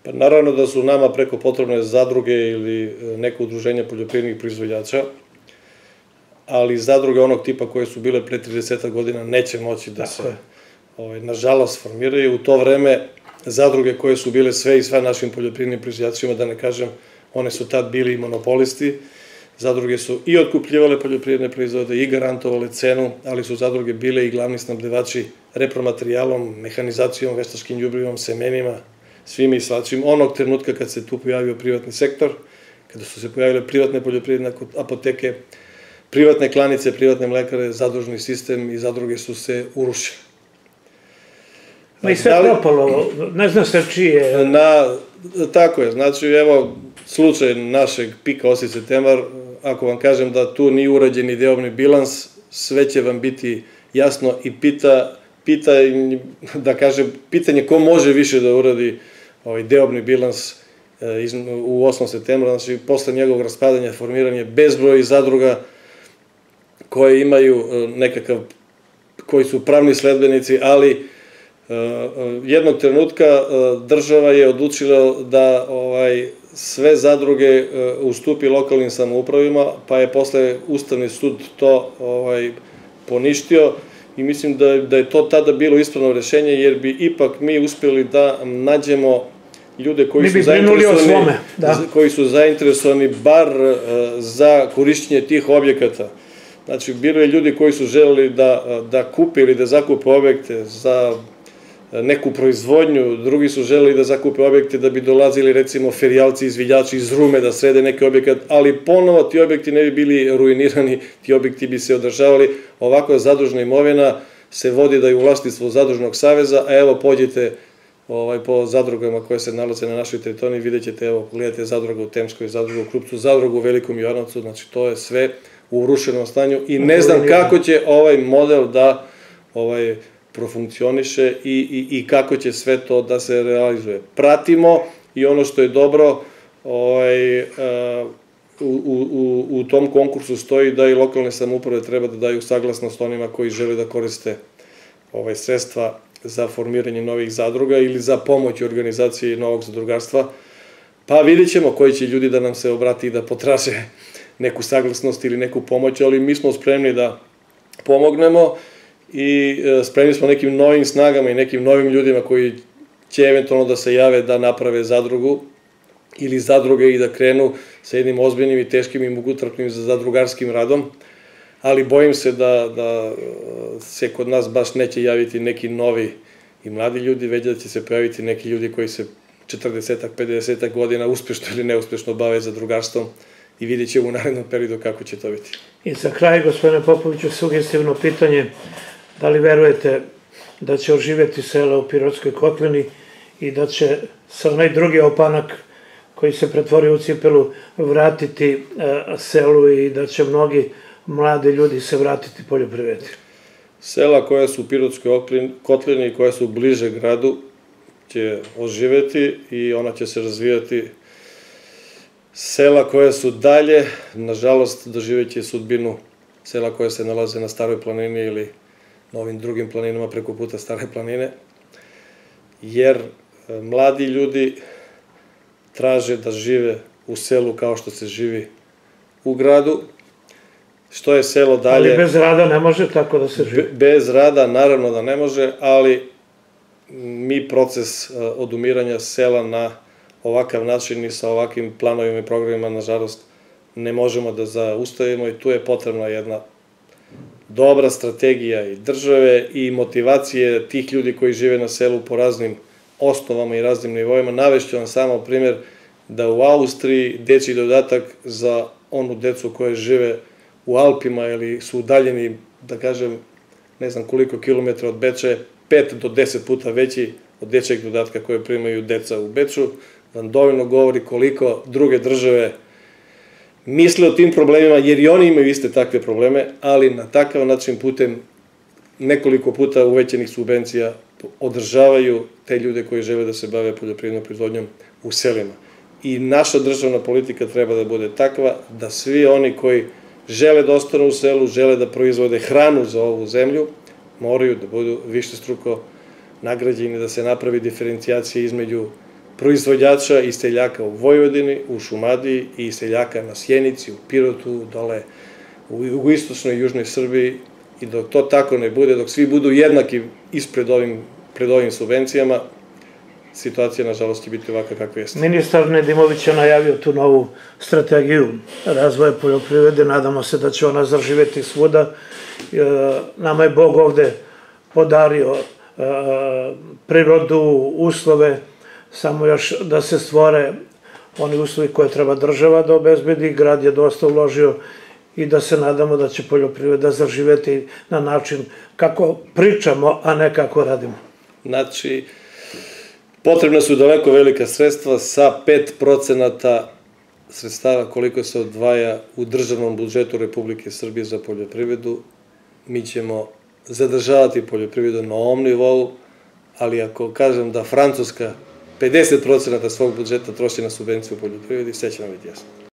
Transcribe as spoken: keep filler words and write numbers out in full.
Pa naravno da su nama preko potrebne zadruge ili neko udruženje poljoprivrednih proizvođača, ali zadruge onog tipa koje su bile pre trideset godina neće moći da se, nažalost, formiraju. U to vreme zadruge koje su bile sve i sva našim poljoprivrednim proizvođačima, da ne kažem, one su tad bili i monopolisti. Zadruge su i otkupljivale poljoprivredne proizvode i garantovale cenu, ali su zadruge bile i glavni snabdevači repromaterijalom, mehanizacijom, veštačkim đubrivom, semenima, svime i svačim. Onog trenutka kad se tu pojavio privatni sektor, kada su se pojavile privatne poljoprivredne apoteke, privatne klanice, privatne mlekare, zadružni sistem i zadruge su se urušile. Ma i sve propalo, ne zna se čije. Tako je, znači evo slučaj našeg pika Osice Temar, ako vam kažem da tu nije urađen ni deobni bilans, sve će vam biti jasno i pita, da kažem, pitanje ko može više da uradi deobni bilans u osmom septembra, znači posle njegovog raspadanja, formiranje bezbroj zadruga koje imaju nekakav, koji su pravni sledbenici, ali jednog trenutka država je odlučila da sve zadruge ustupi lokalnim samoupravima, pa je posle Ustavni sud to poništio i mislim da je to tada bilo ispravno rešenje, jer bi ipak mi uspeli da nađemo ljude koji su zainteresovani bar za korišćenje tih objekata. Znači, bilo je ljudi koji su želeli da kupe ili da zakupe objekte za neku proizvodnju, drugi su želeli da zakupe objekte da bi dolazili, recimo, ferijalci, izviljači iz Rume da srede neki objekat, ali ponovo ti objekti ne bi bili ruinirani, ti objekti bi se održavali. Ovako zadružna imovina se vodi da je u vlasništvu Zadružnog saveza, a evo pođite po zadrugama koje se nalaze na našoj teritoriji, vidjet ćete, evo, gledajte zadrugu u Temskoj, zadrugu u Krupcu, zadrugu u Velikom Jovanovcu, znači to je sve u urušenom stanju i ne znam kako će ovaj model da profunkcioniše i kako će sve to da se realizuje. Pratimo i ono što je dobro, u tom konkursu stoji da i lokalne samouprave treba da daju saglasnost onima koji žele da koriste sredstva za formiranje novih zadruga ili za pomoć u organizaciji novog zadrugarstva, pa vidjet ćemo koji će ljudi da nam se obrati i da potraže neku saglasnost ili neku pomoć, ali mi smo spremni da pomognemo i spremni smo nekim novim snagama i nekim novim ljudima koji će eventualno da se jave da naprave zadrugu ili zadruge i da krenu sa jednim ozbiljnim i teškim i mukotrpnim zadrugarskim radom, ali bojim se da se kod nas baš neće javiti neki novi i mladi ljudi, već da će se pojaviti neki ljudi koji se četrdesetak, pedesetak godina uspešno ili neuspešno bave zadrugarstvom i vidjet ćemo u narednom periodu kako će to biti. I za kraj, gospodine Popoviću, sugestivno pitanje, da li verujete da će oživeti sela u Pirotskoj kotlini i da će se onaj drugi opanak koji se pretvorio u cipelu vratiti selu i da će mnogi mladi ljudi se vratiti poljoprivredi? Sela koja su u Pirotskoj kotlini i koja su bliže gradu će oživeti i ona će se razvijati. Sela koja su dalje, nažalost, doživjet će sudbinu sela koja se nalaze na Staroj planini ili na ovim drugim planinama preko puta Stare planine, jer mladi ljudi traže da žive u selu kao što se živi u gradu. Što je selo dalje... Ali bez rada ne može tako da se živi? Bez rada naravno da ne može, ali mi proces odumiranja sela na ovakav način i sa ovakvim planovima i programima, nažalost, ne možemo da zaustavimo i tu je potrebna jedna dobra strategija i države i motivacije tih ljudi koji žive na selu po raznim osnovama i raznim nivoima. Navešću vam samo primjer da u Austriji dečiji dodatak za onu decu koje žive u Alpima ili su udaljeni, da kažem, ne znam koliko kilometra od Beča, je pet do deset puta veći od dečijeg dodatka koje primaju deca u Beču, vam dovoljno govori koliko druge države misle o tim problemima, jer i oni imaju iste takve probleme, ali na takav način putem nekoliko puta uvećenih subvencija održavaju te ljude koji žele da se bave poljoprivrednom proizvodnjom u selima. I naša državna politika treba da bude takva da svi oni koji žele da ostanu u selu, žele da proizvode hranu za ovu zemlju, moraju da budu višestruko nagrađeni, da se napravi diferencijacija između proizvođača i seljaka u Vojvodini, u Šumadiji i seljaka na Sjenici, u Pirotu, dole u jugoistočnoj i južnoj Srbiji. I dok to tako ne bude, dok svi budu jednaki ispred ovim, pred ovim subvencijama, situacija, nažalost, će biti ovakva kakva jeste. Ministar Nedimović je najavio tu novu strategiju razvoja poljoprivrede. Nadamo se da će ona zaživeti svuda. Nama je Bog ovde podario prirodu, uslove, samo još da se stvore oni uslovi koje treba država da obezbedi. Grad je dosta uložio i da se nadamo da će poljoprivreda zaživeti na način kako pričamo, a ne kako radimo. Znači, potrebna su daleko velika sredstva. Sa pet procenata sredstava koliko se odvaja u državnom budžetu Republike Srbije za poljoprivredu, mi ćemo zadržavati poljoprivredu na ovom nivou, ali ako kažem da Francuska pedeset procenata svog budžeta troši na subvenciju u poljoprivredi, sve će nam biti jasno.